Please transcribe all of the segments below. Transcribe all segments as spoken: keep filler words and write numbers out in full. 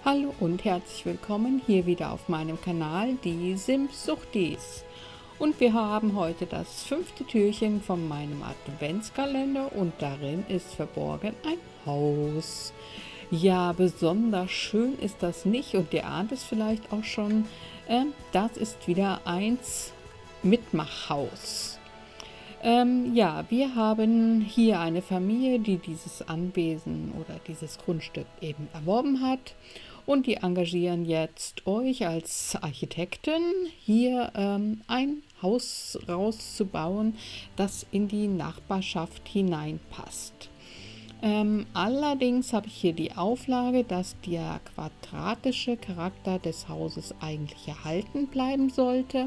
Hallo und herzlich willkommen hier wieder auf meinem Kanal, die Sims-Suchtis. Und wir haben heute das fünfte Türchen von meinem Adventskalender und darin ist verborgen ein Haus. Ja, besonders schön ist das nicht und ihr ahnt es vielleicht auch schon, äh, das ist wieder eins Mitmachhaus. Ähm, ja, wir haben hier eine Familie, die dieses Anwesen oder dieses Grundstück eben erworben hat. Und die engagieren jetzt euch als Architekten, hier ähm, ein Haus rauszubauen, das in die Nachbarschaft hineinpasst. Ähm, allerdings habe ich hier die Auflage, dass der quadratische Charakter des Hauses eigentlich erhalten bleiben sollte.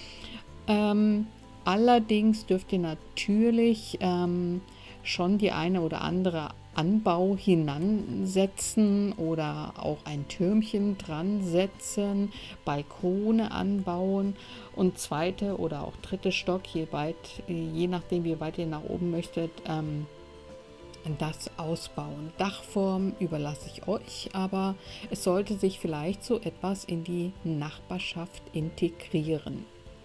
Ähm, allerdings dürft ihr natürlich ähm, schon die eine oder andere Anbau hinansetzen oder auch ein Türmchen dran setzen, Balkone anbauen und zweite oder auch dritte Stock, je, weit, je nachdem wie weit ihr nach oben möchtet, ähm, das ausbauen. Dachform überlasse ich euch, aber es sollte sich vielleicht so etwas in die Nachbarschaft integrieren.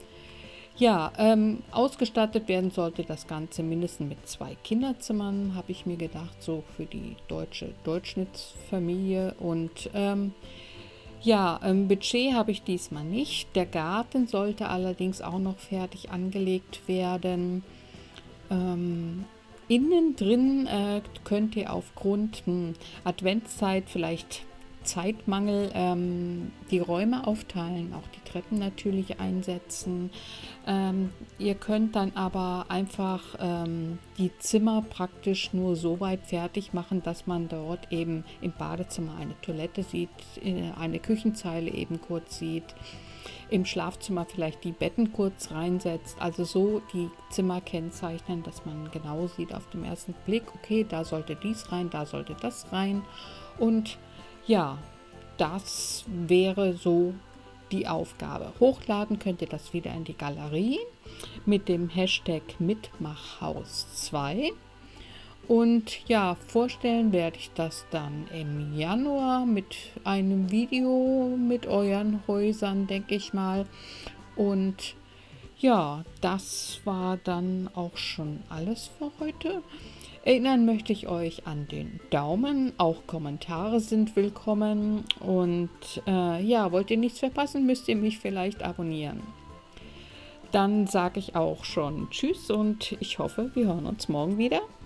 Ja, ähm, ausgestattet werden sollte das Ganze mindestens mit zwei Kinderzimmern, habe ich mir gedacht, so für die deutsche Durchschnittsfamilie. Und ähm, ja, ähm, Budget habe ich diesmal nicht. Der Garten sollte allerdings auch noch fertig angelegt werden. Ähm, innen drin äh, könnt ihr aufgrund hm, Adventszeit vielleicht Zeitmangel ähm, die Räume aufteilen, auch die Treppen natürlich einsetzen. Ähm, ihr könnt dann aber einfach ähm, die Zimmer praktisch nur so weit fertig machen, dass man dort eben im Badezimmer eine Toilette sieht, eine Küchenzeile eben kurz sieht, im Schlafzimmer vielleicht die Betten kurz reinsetzt, also so die Zimmer kennzeichnen, dass man genau sieht auf den ersten Blick, okay, da sollte dies rein, da sollte das rein. Und ja, das wäre so die Aufgabe. Hochladen könnt ihr das wieder in die Galerie mit dem Hashtag Mitmachhaus zwei. Und ja, vorstellen werde ich das dann im Januar mit einem Video mit euren Häusern, denke ich mal. Und ja, das war dann auch schon alles für heute. Erinnern möchte ich euch an den Daumen, auch Kommentare sind willkommen und äh, ja, wollt ihr nichts verpassen, müsst ihr mich vielleicht abonnieren. Dann sage ich auch schon Tschüss und ich hoffe, wir hören uns morgen wieder.